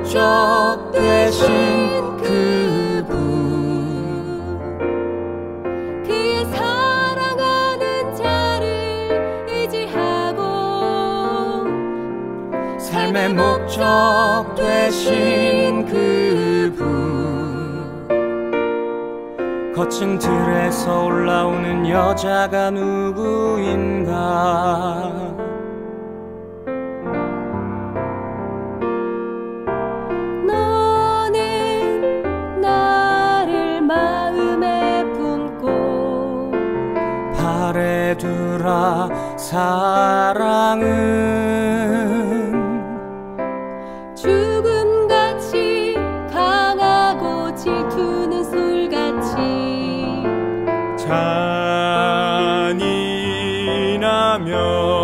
목적 되신 그분, 그의 사랑하는 자를 의지하고 삶의 목적 되신 그분, 거친 들에서 올라오는 여자가 누구인가. 너는 나를 마음에 품고 발에 두라. 사랑은 죽음같이 강하고 질투는 솔같이 잔인하며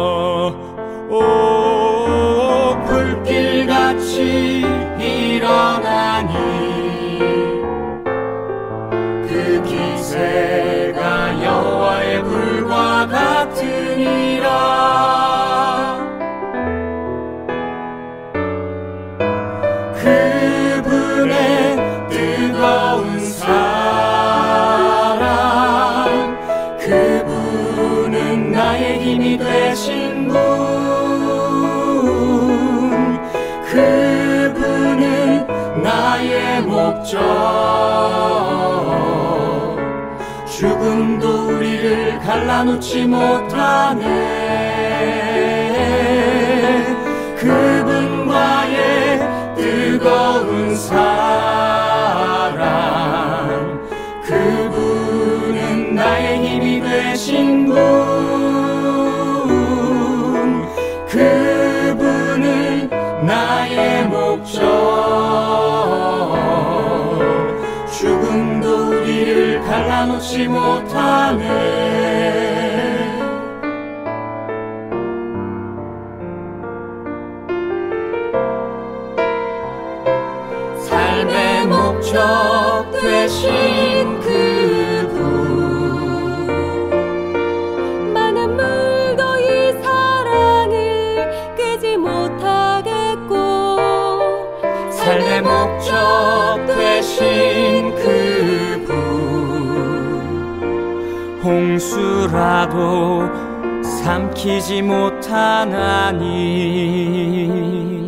오 불길같이 일어나니 그 기세가 여호와의 불과 같으니라. 그분의 뜨거운 사랑, 그분은 나의 힘이 되신 분, 그분은 나의 목적. 죽음도 우리를 갈라놓지 못하네. 그분과의 뜨거운 사랑, 그분은 나의 힘이 되신 분, 그분은 나의 목적. 죽음도 우리를 갈라놓지 못하네. 삶의 목적 되신 그분, 많은 물도 이 사랑을 끄지 못하겠고 삶의 목적 되신 그분, 홍수라도 삼키지 못하나니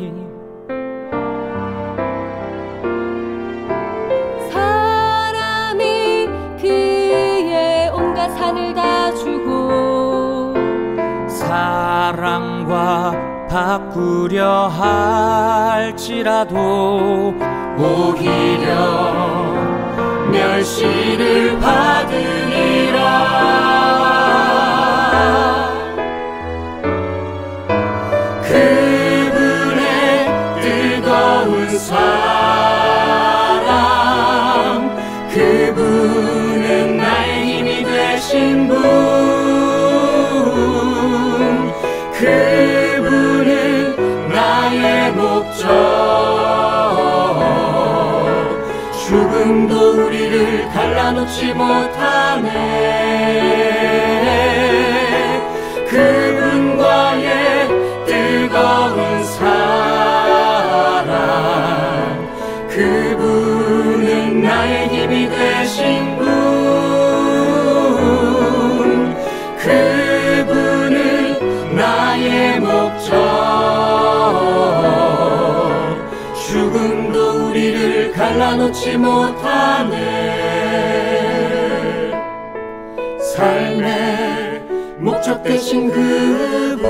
산을 다 주고 사랑과 바꾸려 할지라도 오히려 멸시를 받으리라. 그분의 뜨거운 사랑, 그분은 나의 힘이 되신 분, 그분은 나의 목적. 죽음도 우리를 갈라놓지 못하네. 그분과의 뜨거운 사랑, 그분은 나의 힘이 되신 분, 그분은 나의 목적. 죽음도 우리를 갈라놓지 못하네. 삶의 목적 되신 그분,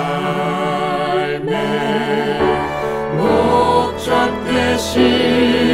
삶의 목적 되신